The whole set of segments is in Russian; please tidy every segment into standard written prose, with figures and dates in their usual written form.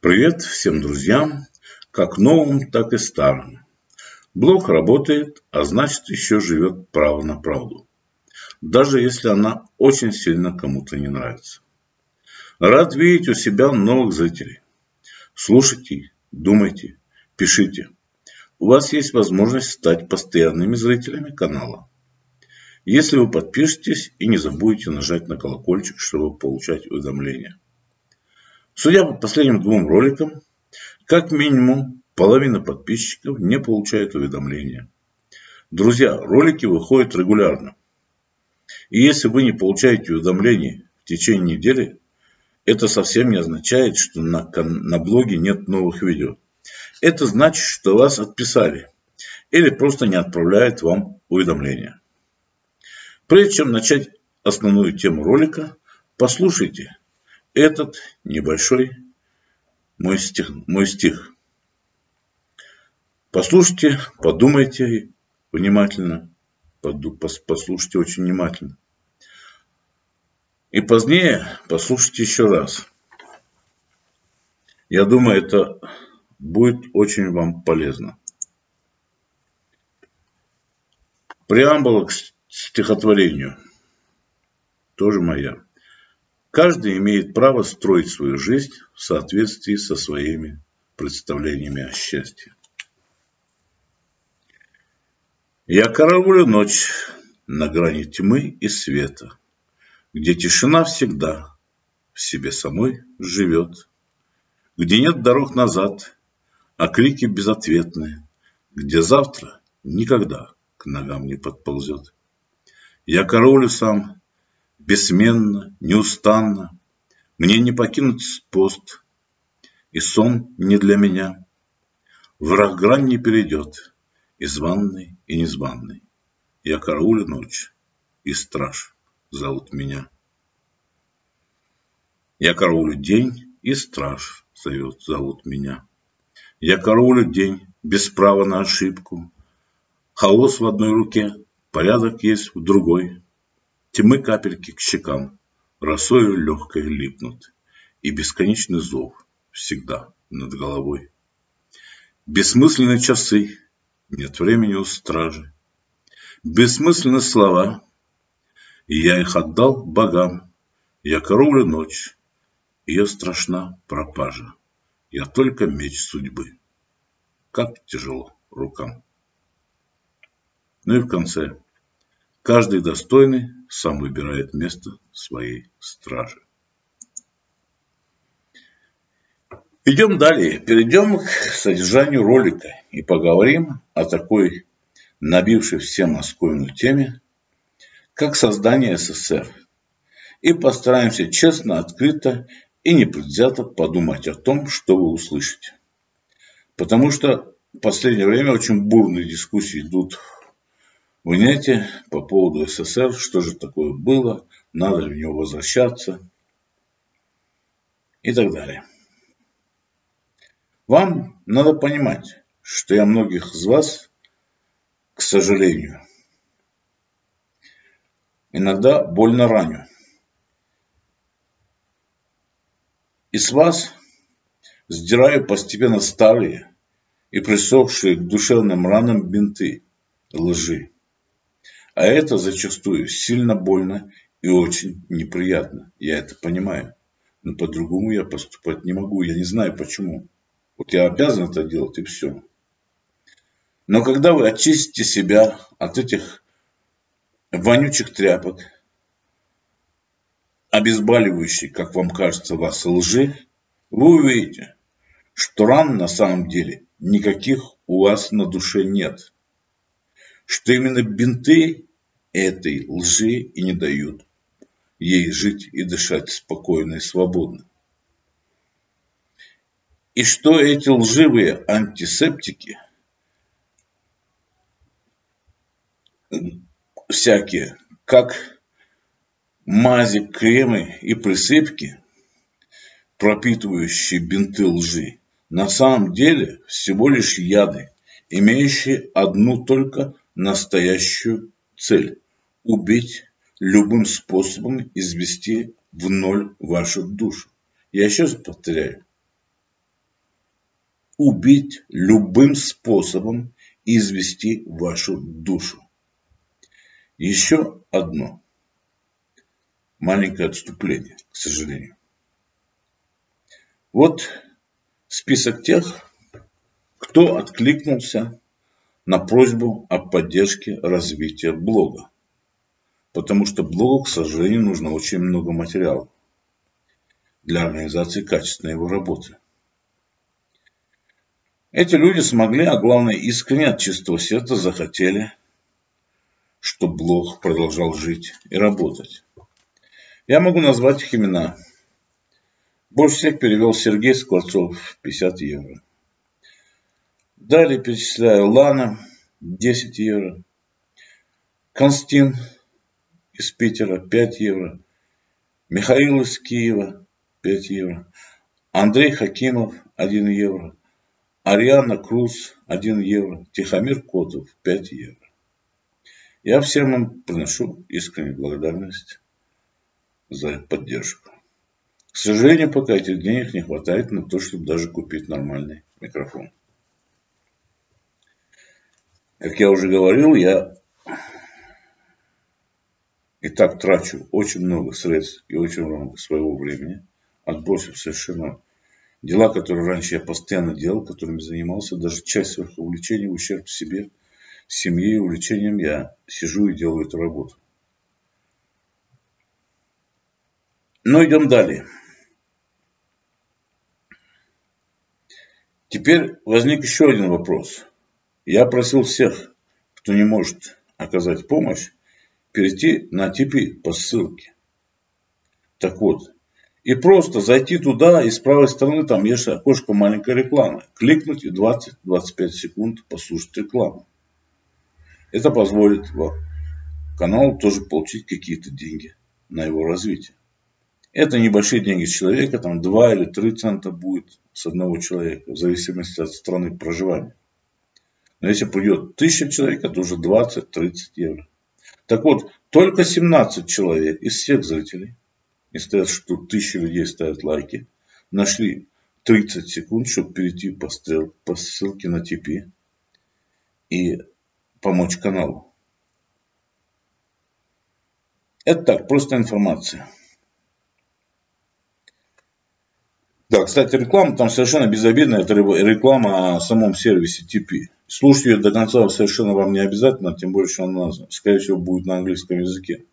Привет всем друзьям, как новым, так и старым. Блог работает, а значит еще живет право на правду. Даже если она очень сильно кому-то не нравится. Рад видеть у себя новых зрителей. Слушайте, думайте, пишите. У вас есть возможность стать постоянными зрителями канала. Если вы подпишетесь и не забудете нажать на колокольчик, чтобы получать уведомления. Судя по последним двум роликам, как минимум половина подписчиков не получает уведомления. Друзья, ролики выходят регулярно. И если вы не получаете уведомлений в течение недели, это совсем не означает, что на блоге нет новых видео. Это значит, что вас отписали или просто не отправляют вам уведомления. Прежде чем начать основную тему ролика, послушайте этот небольшой мой стих. Послушайте, подумайте внимательно, послушайте очень внимательно. И позднее послушайте еще раз. Я думаю, это будет очень вам полезно. Преамбула к стихотворению тоже моя. Каждый имеет право строить свою жизнь в соответствии со своими представлениями о счастье. Я караулю ночь на грани тьмы и света, где тишина всегда в себе самой живет, где нет дорог назад, а крики безответные, где завтра никогда к ногам не подползет. Я караулю сам, бессменно, неустанно, мне не покинуть пост, и сон не для меня. Враг грань не перейдет, и званный, и незваный. Я караулю ночь, и страж зовут меня. Я караулю день, и страж зовут меня. Я караулю день, без права на ошибку. Хаос в одной руке, порядок есть в другой. Тьмы капельки к щекам, росою легкой липнут, и бесконечный зов всегда над головой. Бессмысленные часы, нет времени у стражи. Бессмысленные слова, и я их отдал богам. Я караулю ночь, ее страшна пропажа. Я только меч судьбы, как тяжело рукам. Ну и в конце. Каждый достойный сам выбирает место своей стражи. Идем далее. Перейдем к содержанию ролика и поговорим о такой набившей все московную теме, как создание СССР. И постараемся честно, открыто и непредвзято подумать о том, что вы услышите. Потому что в последнее время очень бурные дискуссии идут в инете по поводу СССР, что же такое было, надо ли в него возвращаться и так далее. Вам надо понимать, что я многих из вас, к сожалению, иногда больно раню. И с вас сдираю постепенно старые и присохшие к душевным ранам бинты лжи. А это зачастую сильно больно и очень неприятно. Я это понимаю. Но по-другому я поступать не могу. Я не знаю почему. Вот я обязан это делать и все. Но когда вы очистите себя от этих вонючих тряпок, обезболивающей, как вам кажется, вас лжи, вы увидите, что ран на самом деле никаких у вас на душе нет. Что именно бинты этой лжи и не дают ей жить и дышать спокойно и свободно. И что эти лживые антисептики, всякие, как мази, кремы и присыпки, пропитывающие бинты лжи, на самом деле всего лишь яды, имеющие одну только настоящую цель – убить любым способом, извести в ноль вашу душу. Я еще раз повторяю. убить любым способом и извести вашу душу. Еще одно маленькое отступление, к сожалению. Вот список тех, кто откликнулся на просьбу о поддержке развития блога. Потому что блогу, к сожалению, нужно очень много материала для организации качественной его работы. Эти люди смогли, а главное искренне от чистого сердца захотели, чтобы блог продолжал жить и работать. Я могу назвать их имена. Больше всех перевел Сергей Скворцов, 50 евро. Далее перечисляю Лана, 10 евро. Константин из Питера, 5 евро. Михаил из Киева, 5 евро. Андрей Хакимов, 1 евро. Ариана Круз, 1 евро. Тихомир Котов, 5 евро. Я всем им приношу искреннюю благодарность за поддержку. К сожалению, пока этих денег не хватает на то, чтобы даже купить нормальный микрофон. Как я уже говорил, я и так трачу очень много средств и очень много своего времени, отбросив совершенно дела, которые раньше я постоянно делал, которыми занимался, даже часть своих увлечений в ущерб себе, семье и увлечениям я сижу и делаю эту работу. Но идем далее. Теперь возник еще один вопрос. Я просил всех, кто не может оказать помощь, перейти на Tipeee по ссылке. Так вот, и просто зайти туда, и с правой стороны там есть окошко маленькой рекламы. Кликнуть и 20-25 секунд послушать рекламу. Это позволит каналу тоже получить какие-то деньги на его развитие. Это небольшие деньги с человека, там 2 или 3 цента будет с одного человека, в зависимости от страны проживания. Но если придет 1000 человек, это уже 20-30 евро. Так вот, только 17 человек из всех зрителей, и стоят, что 1000 людей ставят лайки, нашли 30 секунд, чтобы перейти по ссылке на Tipeee и помочь каналу. Это так, просто информация. Да, кстати, реклама там совершенно безобидная. Это реклама о самом сервисе Tipeee. Слушать ее до конца совершенно вам не обязательно, тем более, что она, скорее всего, будет на английском языке.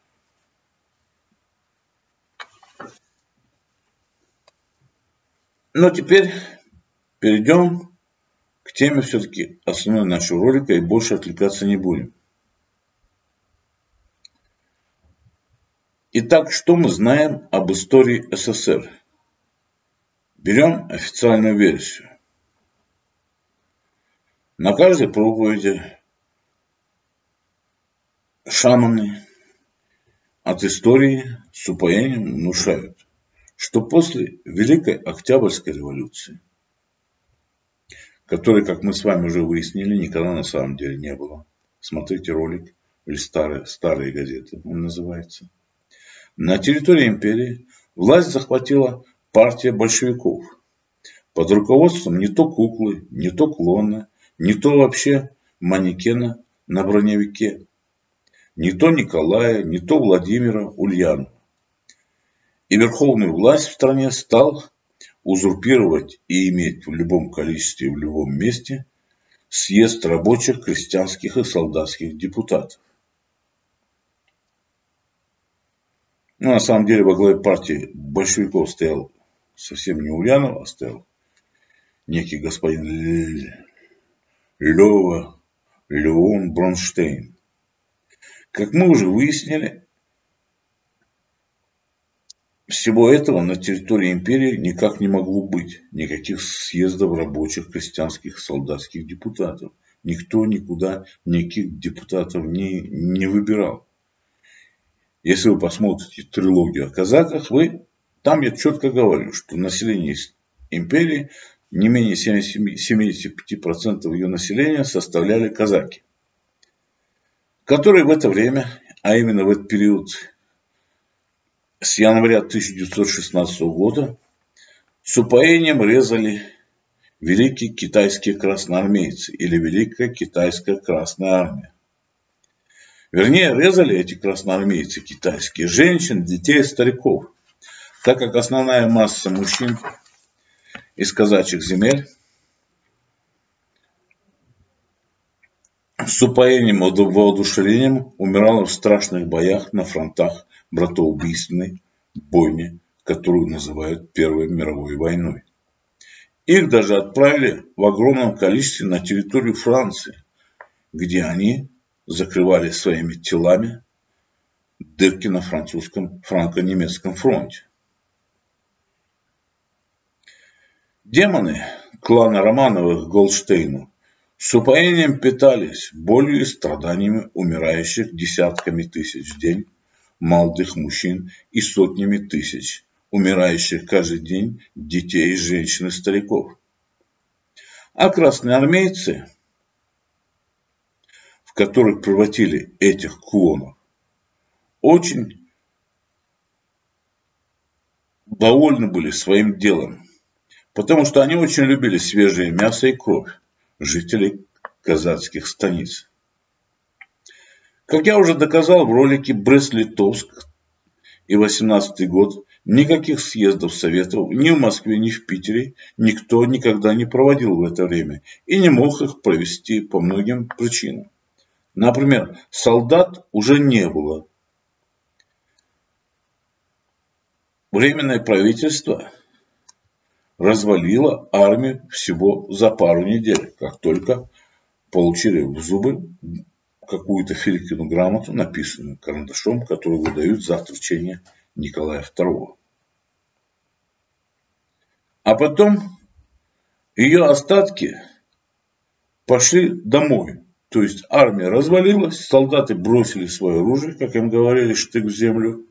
Но теперь перейдем к теме все-таки основной нашего ролика и больше отвлекаться не будем. Итак, что мы знаем об истории СССР? Берем официальную версию. На каждой проповеди шаманы от истории с упоением внушают, что после Великой Октябрьской революции, которой, как мы с вами уже выяснили, никогда на самом деле не было. Смотрите ролик, или старые газеты, он называется. На территории империи власть захватила партия большевиков под руководством не то куклы, не то клона, не то вообще манекена на броневике, не то Николая, не то Владимира Ульянова. И верховную власть в стране стал узурпировать и иметь в любом количестве и в любом месте съезд рабочих, крестьянских и солдатских депутатов. Но на самом деле во главе партии большевиков стоял совсем не Ульянов, а стоял некий господин Леон Бронштейн. Как мы уже выяснили, всего этого на территории империи никак не могло быть. Никаких съездов рабочих, крестьянских, солдатских депутатов. Никто никуда никаких депутатов не выбирал. Если вы посмотрите трилогию о казаках, там я четко говорю, что население империи, не менее 75% ее населения составляли казаки, которые в это время, а именно в этот период с января 1916 года, с упоением резали Великие китайские красноармейцы или Великая китайская Красная Армия. Вернее, резали эти красноармейцы китайские женщин, детей, стариков, так как основная масса мужчин из казачьих земель с упоением и воодушевлением умирала в страшных боях на фронтах братоубийственной бойни, которую называют Первой мировой войной. Их даже отправили в огромном количестве на территорию Франции, где они закрывали своими телами дырки на французском франко-немецком фронте. Демоны клана Романовых Голдштейну с упоением питались болью и страданиями умирающих десятками тысяч в день молодых мужчин и сотнями тысяч умирающих каждый день детей, женщин и стариков. А красноармейцы, в которых превратили этих клонов, очень довольны были своим делом, потому что они очень любили свежее мясо и кровь жителей казацких станиц. Как я уже доказал в ролике «Брест-Литовск» и 18-й год, никаких съездов советов ни в Москве, ни в Питере никто никогда не проводил в это время и не мог их провести по многим причинам. Например, солдат уже не было. Временное правительство развалило армию всего за пару недель, как только получили в зубы какую-то Филькину грамоту, написанную карандашом, которую выдают за отречение Николая II. А потом ее остатки пошли домой. То есть армия развалилась, солдаты бросили свое оружие, как им говорили, штык в землю.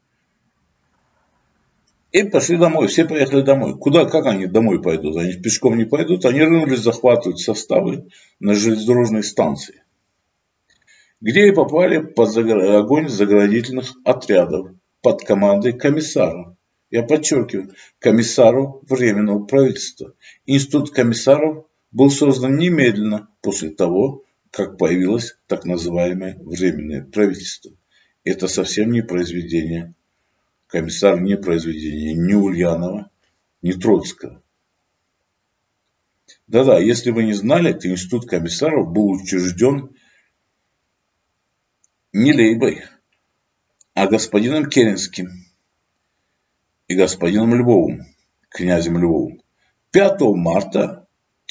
И пошли домой, все поехали домой. Куда, как они домой пойдут? Они пешком не пойдут, они рынулись захватывать составы на железнодорожной станции, где и попали под огонь заградительных отрядов под командой комиссаров. Я подчеркиваю, комиссаров Временного правительства. Институт комиссаров был создан немедленно после того, как появилось так называемое Временное правительство. Это совсем не произведение. Комиссар не произведение ни Ульянова, ни Троцкого. Да-да, если вы не знали, то институт комиссаров был учрежден не Лейбой, а господином Керенским и господином Львовым, князем Львовым, 5 марта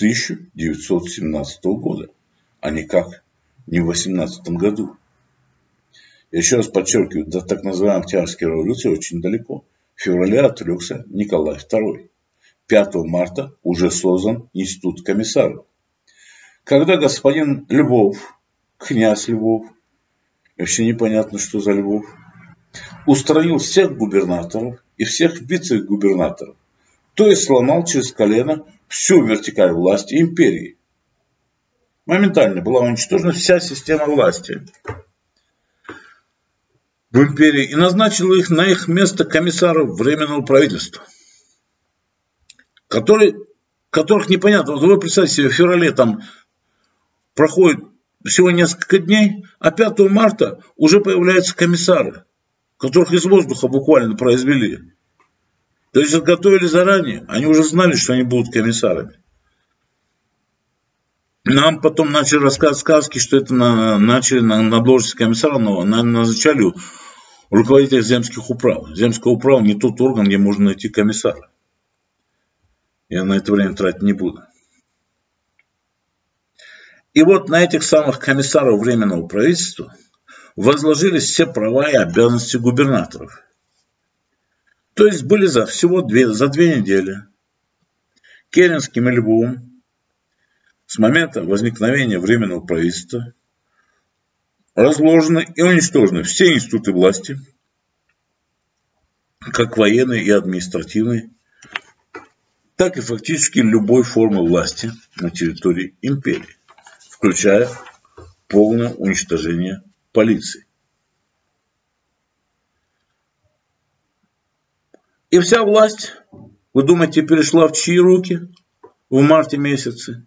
1917 года, а никак не в 18 году. Я еще раз подчеркиваю, до так называемой Октябрьской революции очень далеко. В феврале отрекся Николай II. 5 марта уже создан институт комиссаров. Когда господин Львов, князь Львов, вообще непонятно, что за Львов, устранил всех губернаторов и всех вице-губернаторов, то есть сломал через колено всю вертикаль власти империи. Моментально была уничтожена вся система власти в империи и назначил их на их место комиссаров Временного правительства, которых непонятно. Вот вы представьте себе, в феврале там проходит всего несколько дней, а 5 марта уже появляются комиссары, которых из воздуха буквально произвели. То есть готовили заранее, они уже знали, что они будут комиссарами. Нам потом начали рассказывать сказки, что это начали на должности комиссара, но назначали руководителя земских управ. Земская управа не тот орган, где можно найти комиссара. Я на это время тратить не буду. И вот на этих самых комиссаров Временного правительства возложились все права и обязанности губернаторов. То есть были за 2 недели Керенским и Львовым с момента возникновения Временного правительства разложены и уничтожены все институты власти, как военной и административной, так и фактически любой формы власти на территории империи, включая полное уничтожение полиции. И вся власть, вы думаете, перешла в чьи руки? в марте месяце,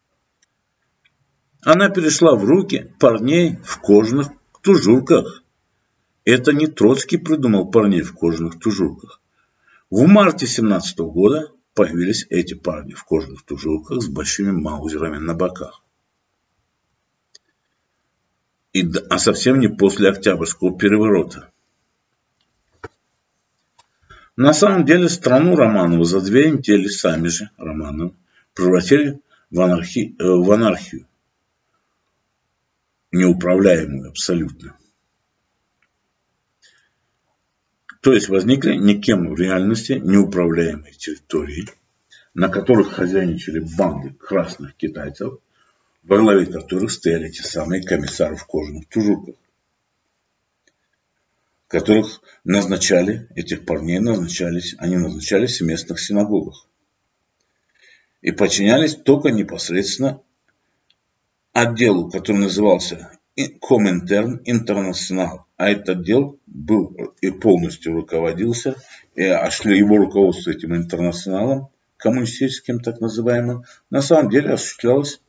она перешла в руки парней в кожаных тужурках. Это не Троцкий придумал парней в кожаных тужурках. В марте 17 года появились эти парни в кожаных тужурках с большими маузерами на боках. А совсем не после Октябрьского переворота. На самом деле страну Романовы за 2 недели сами же Романовы превратили в анархию. Неуправляемую абсолютно. То есть возникли никем в реальности неуправляемые территории, на которых хозяйничали банды красных китайцев, во главе которых стояли те самые комиссары в кожаных тужурках, которых этих парней назначались в местных синагогах и подчинялись только непосредственно отделу, который назывался Коминтерн Интернационал. А этот отдел был и полностью руководился, его руководство этим интернационалом, коммунистическим так называемым, на самом деле осуществлялось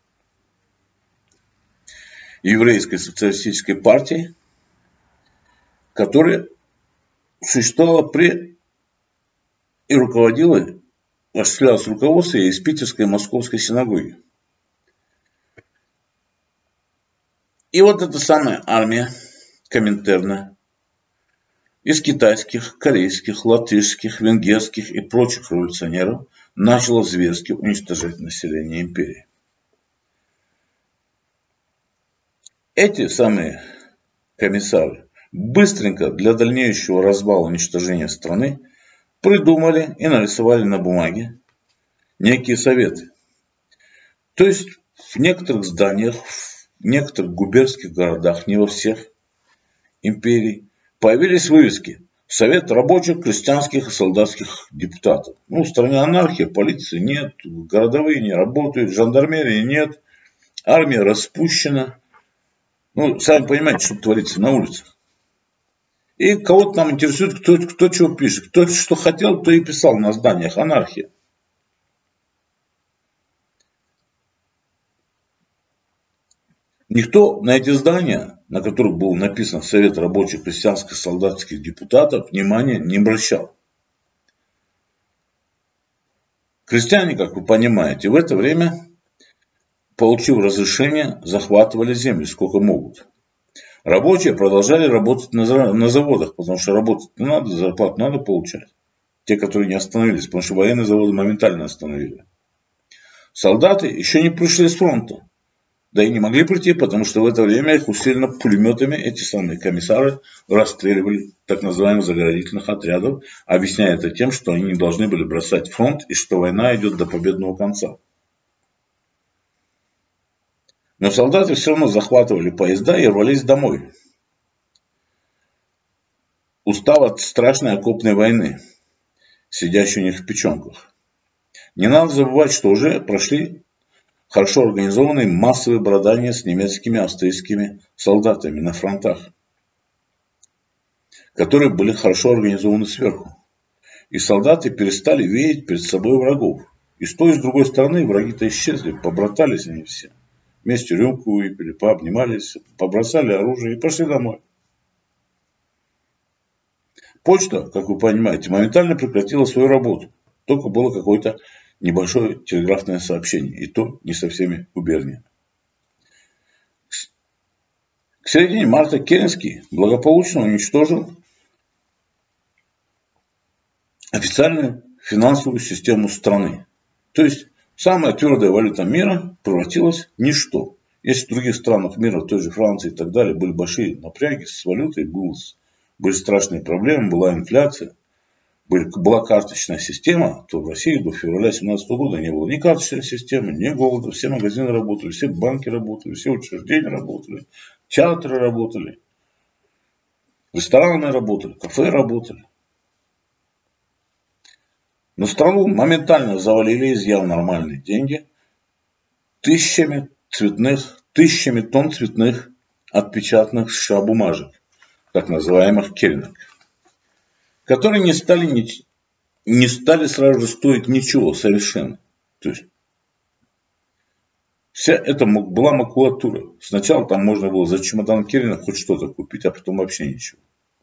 еврейской социалистической партией, которая существовала при и руководила, осуществлялось руководство из Питерской и Московской синагоги. И вот эта самая армия Коминтерна из китайских, корейских, латышских, венгерских и прочих революционеров начала зверски уничтожать население империи. Эти самые комиссары быстренько для дальнейшего развала уничтожения страны придумали и нарисовали на бумаге некие советы. То есть в некоторых зданиях, в некоторых губернских городах, не во всех империй, появились вывески «Совет рабочих, крестьянских и солдатских депутатов». В стране анархия, полиции нет, городовые не работают, жандармерии нет, армия распущена. Сами понимаете, что творится на улицах. И кого-то нам интересует, кто чего пишет. Кто что хотел, то и писал на зданиях. Анархия. Никто на эти здания, на которых был написан Совет рабочих, крестьянских, солдатских депутатов, внимания не обращал. Крестьяне, как вы понимаете, в это время, получив разрешение, захватывали земли сколько могут. Рабочие продолжали работать на заводах, потому что работать не надо, зарплату надо получать. Те, которые не остановились, потому что военные заводы моментально остановили. Солдаты еще не пришли с фронта. Да и не могли прийти, потому что в это время их усиленно пулеметами эти самые комиссары расстреливали так называемых заградительных отрядов, объясняя это тем, что они не должны были бросать фронт и что война идет до победного конца. Но солдаты все равно захватывали поезда и рвались домой, устав от страшной окопной войны, сидящей у них в печенках. Не надо забывать, что уже прошли хорошо организованные массовые братания с немецкими, австрийскими солдатами на фронтах, которые были хорошо организованы сверху. И солдаты перестали видеть перед собой врагов. И с той и с другой стороны враги-то исчезли, побратались они все. Вместе рюмку выпили, пообнимались, побросали оружие и пошли домой. Почта, как вы понимаете, моментально прекратила свою работу. Только было какое-то небольшое телеграфное сообщение. И то не со всеми губерниями. К середине марта Керенский благополучно уничтожил официальную финансовую систему страны. То есть самая твердая валюта мира превратилась в ничто. Если в других странах мира, в той же Франции и так далее, были большие напряги с валютой, были страшные проблемы, была инфляция, была карточная система, то в России до февраля 2017 года не было ни карточной системы, ни голода. Все магазины работали, все банки работали, все учреждения работали, театры работали, рестораны работали, кафе работали. Но страну моментально завалили, изъяв нормальные деньги, тысячами тонн цветных отпечатанных США бумажек, так называемых керенок, которые не стали сразу же стоить ничего совершенно. То То есть вся это была макулатура. Сначала там можно было за чемодан Керина хоть что-то купить, а потом вообще ничего.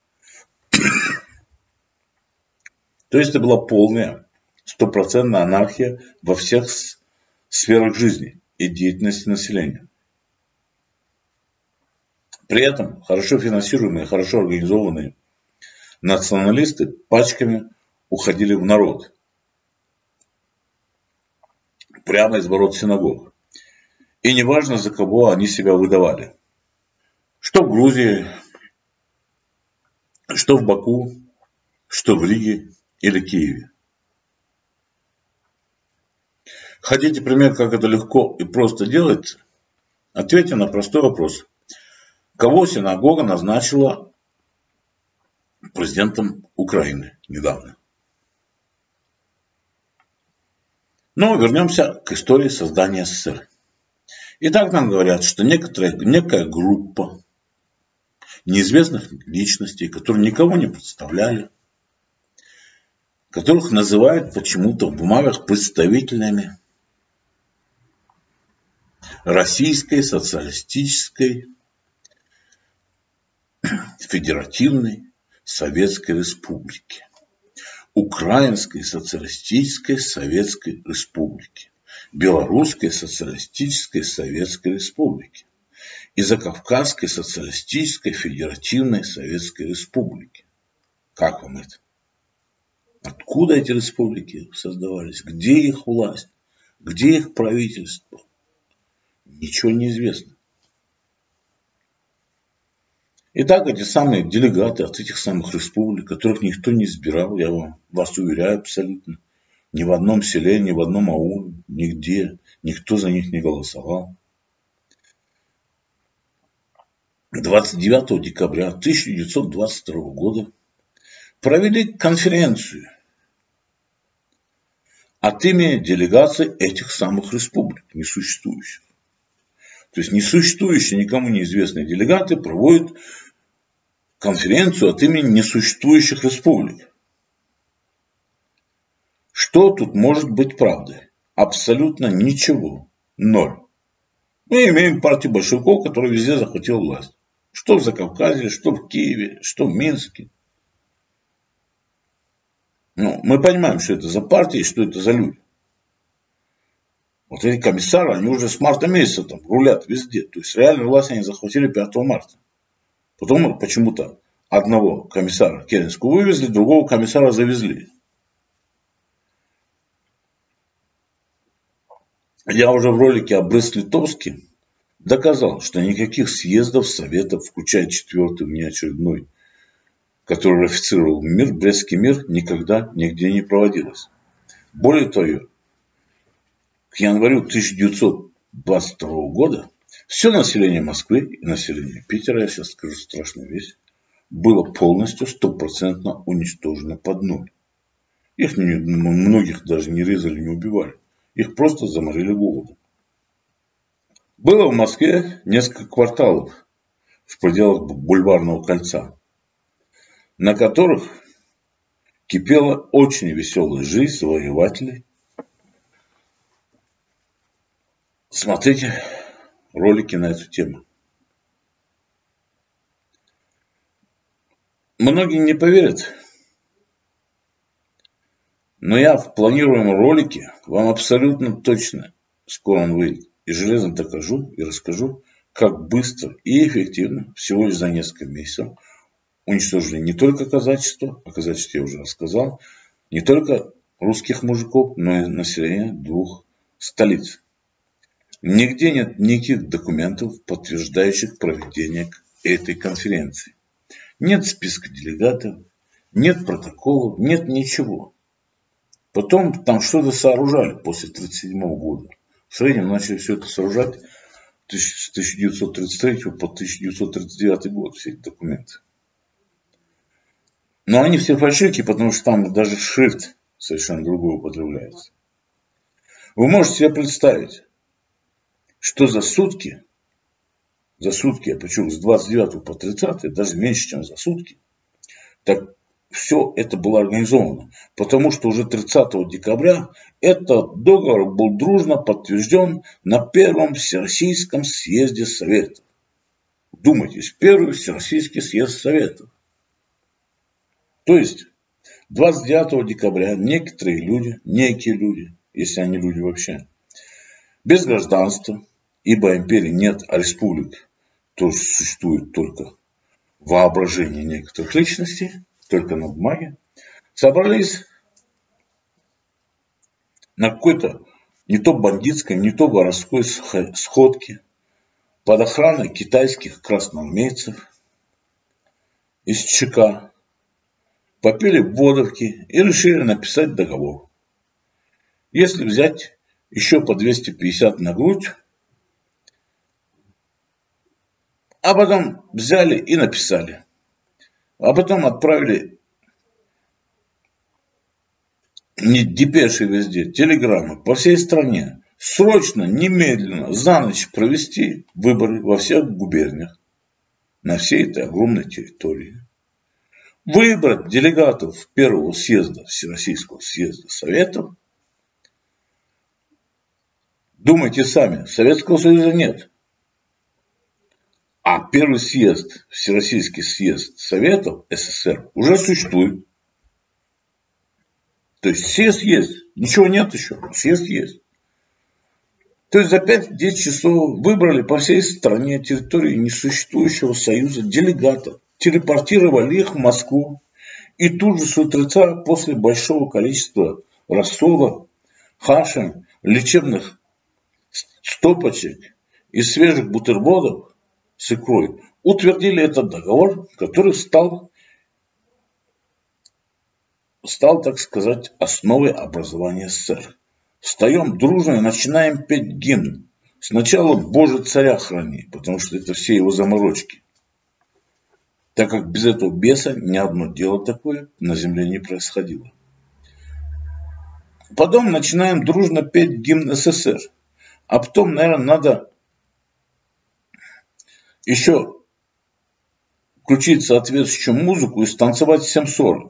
То есть это была полная, стопроцентная анархия во всех сферах жизни и деятельности населения. При этом хорошо финансируемые, хорошо организованные националисты пачками уходили в народ. Прямо из ворот синагог. И неважно, за кого они себя выдавали. Что в Грузии, что в Баку, что в Риге или Киеве. Хотите пример, как это легко и просто делается? Ответьте на простой вопрос. Кого синагога назначила президентом Украины недавно? Но вернемся к истории создания СССР. Итак, нам говорят, что некая группа неизвестных личностей, которые никого не представляли, которых называют почему-то в бумагах представителями Российской Социалистической Федеративной Советской Республики, Украинской Социалистической Советской Республики, Белорусской Социалистической Советской Республики и Закавказской Социалистической Федеративной Советской Республики. Как вам это? Откуда эти республики создавались? Где их власть? Где их правительство? Ничего не известно. Итак, эти самые делегаты от этих самых республик, которых никто не избирал, я вас уверяю абсолютно, ни в одном селе, ни в одном ауле, нигде, никто за них не голосовал. 29 декабря 1922 года провели конференцию от имени делегаций этих самых республик, несуществующих. То есть несуществующие, никому неизвестные делегаты проводят конференцию от имени несуществующих республик. Что тут может быть правдой? Абсолютно ничего. Ноль. Мы имеем партию большевиков, которая везде захватила власть. Что в Закавказье, что в Киеве, что в Минске. Но мы понимаем, что это за партия и что это за люди. Вот эти комиссары, они уже с марта месяца там рулят везде. То есть реально власть они захватили 5 марта. Потом почему-то одного комиссара Керенского вывезли, другого комиссара завезли. Я уже в ролике о Брест-Литовске доказал, что никаких съездов, советов, включая 4-й внеочередной, который ратифицировал мир, Брестский мир, никогда нигде не проводилось. Более того, к январю 1922 года все население Москвы и население Питера, я сейчас скажу страшную вещь, было полностью 100% уничтожено под ноль. Их многих даже не резали, не убивали. Их просто заморили голодом. Было в Москве несколько кварталов в пределах Бульварного кольца, на которых кипела очень веселая жизнь завоевателей. Смотрите ролики на эту тему. Многие не поверят, но я в планируемом ролике вам абсолютно точно, скоро он выйдет, и железно докажу и расскажу, как быстро и эффективно, всего лишь за несколько месяцев, уничтожили не только казачество, о казачестве я уже рассказал, не только русских мужиков, но и население 2 столиц. Нигде нет никаких документов, подтверждающих проведение этой конференции. Нет списка делегатов, нет протоколов, нет ничего. Потом там что-то сооружали после 1937 года. В среднем начали все это сооружать с 1933 по 1939 год, все эти документы. Но они все фальшивки, потому что там даже шрифт совершенно другой употребляется. Вы можете себе представить, что за сутки, а причем с 29 по 30, даже меньше, чем за сутки, так все это было организовано. Потому что уже 30 декабря этот договор был дружно подтвержден на Первом Всероссийском съезде Советов. Вдумайтесь, Первый Всероссийский съезд Советов. То есть 29 декабря некие люди, если они люди вообще, без гражданства, ибо империи нет, а республик тоже существует только воображение некоторых личностей, только на бумаге, собрались на какой-то не то бандитской, не то воровской сходке под охраной китайских красноармейцев из ЧК, попили водки и решили написать договор. Если взять еще по 250 на грудь, а потом взяли и написали. А потом отправили не депеши везде, телеграммы по всей стране. Срочно, немедленно, за ночь провести выборы во всех губерниях на всей этой огромной территории. Выбрать делегатов Первого съезда Всероссийского съезда Советов. Думайте сами, Советского Союза нет. А Первый съезд, Всероссийский съезд Советов СССР уже существует. То есть съезд есть, ничего нет еще, съезд есть. То есть за 5-10 часов выбрали по всей стране территории несуществующего союза делегатов, телепортировали их в Москву. И тут же с утреца после большого количества рассолов, хашем, лечебных стопочек и свежих бутербродов с икрой утвердили этот договор, который стал, так сказать, основой образования СССР. Встаем дружно и начинаем петь гимн. Сначала «Боже, царя храни», потому что это все его заморочки. Так как без этого беса ни одно дело такое на земле не происходило. Потом начинаем дружно петь гимн СССР. А потом, наверное, надо еще включить соответствующую музыку и станцевать 7:40.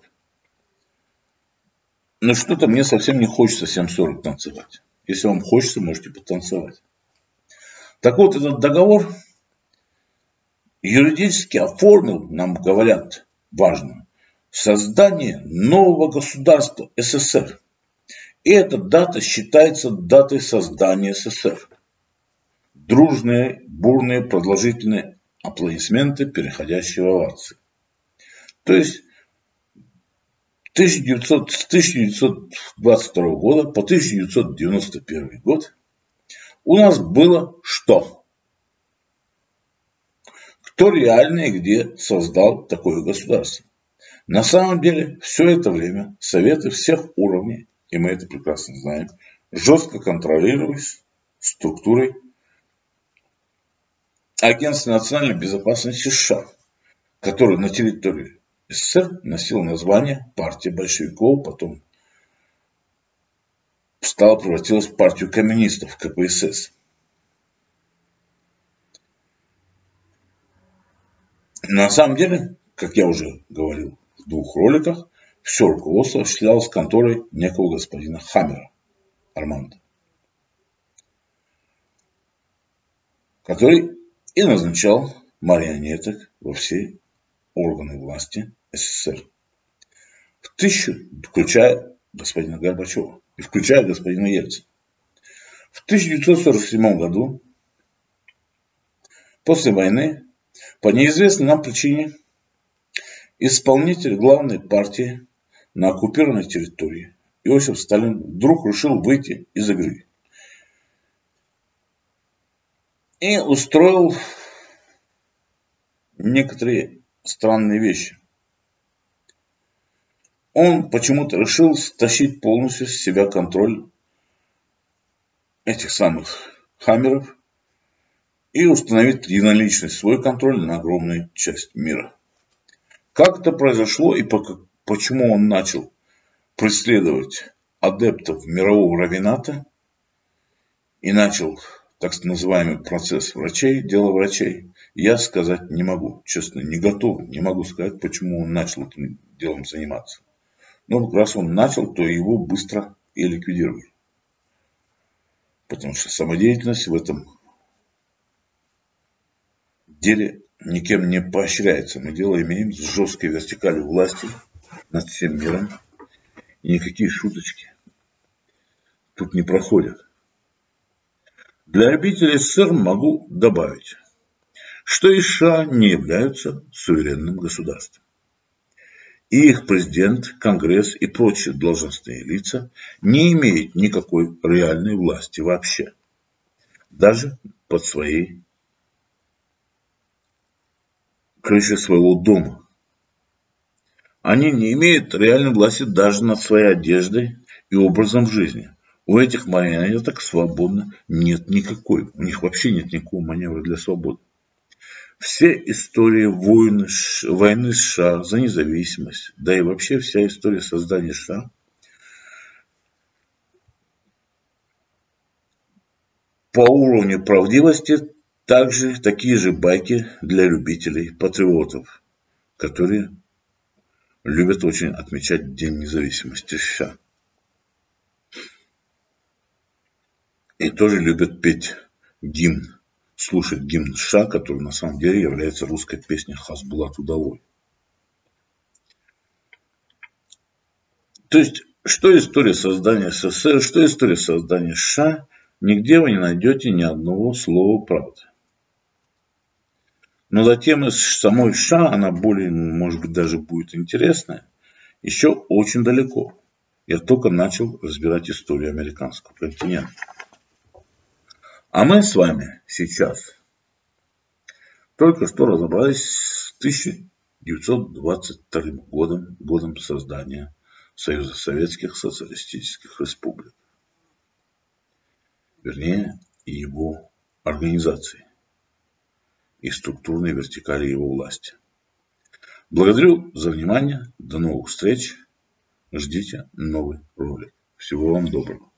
Но что-то мне совсем не хочется 7:40 танцевать. Если вам хочется, можете потанцевать. Так вот, этот договор юридически оформил, нам говорят, важно, создание нового государства СССР. И эта дата считается датой создания СССР. Дружные, бурные, продолжительные аплодисменты, переходящие в овации. То есть с 1922 года по 1991 год у нас было что? Кто реально и где создал такое государство? На самом деле все это время советы всех уровней, и мы это прекрасно знаем, жестко контролировались структурой Агентства национальной безопасности США, который на территории СССР носил название партия большевиков, потом превратилась в партию коммунистов, КПСС. На самом деле, как я уже говорил в 2 роликах, все руководство осуществлялось конторой некого господина Хаммера, Армандо, который и назначал марионеток во все органы власти СССР, включая господина Горбачева и включая господина Ельцина. В 1947 году, после войны, по неизвестной нам причине, исполнитель главной партии на оккупированной территории Иосиф Сталин вдруг решил выйти из игры. И устроил некоторые странные вещи. Он почему-то решил стащить полностью с себя контроль этих самых хаммеров и установить единоличный свой контроль на огромную часть мира. Как это произошло и почему он начал преследовать адептов мирового раввината и начал, так называемый процесс врачей, дело врачей, я сказать не могу. Честно, не готов, не могу сказать, почему он начал этим делом заниматься. Но раз он начал, то его быстро и ликвидировали. Потому что самодеятельность в этом деле никем не поощряется. Мы дело имеем с жесткой вертикалью власти над всем миром. И никакие шуточки тут не проходят. Для любителей СССР могу добавить, что и США не являются суверенным государством. И их президент, Конгресс и прочие должностные лица не имеют никакой реальной власти вообще. Даже под своей крышей своего дома. Они не имеют реальной власти даже над своей одеждой и образом жизни. У этих марионеток свободы нет никакой. У них вообще нет никакого маневра для свободы. Все истории войны США за независимость, да и вообще вся история создания США по уровню правдивости такие же байки для любителей патриотов, которые любят очень отмечать День независимости США. И тоже любят петь гимн, слушать гимн США, который на самом деле является русской песней Хасбулат Удалой. То есть, что история создания СССР, что история создания США, нигде вы не найдете ни одного слова правды. Но затем из самой США, она более, может быть, даже будет интересная, еще очень далеко. Я только начал разбирать историю американского континента. А мы с вами сейчас только что разобрались с 1922 годом создания Союза Советских Социалистических Республик. Вернее, его организации и структурной вертикали его власти. Благодарю за внимание. До новых встреч. Ждите новый ролик. Всего вам доброго.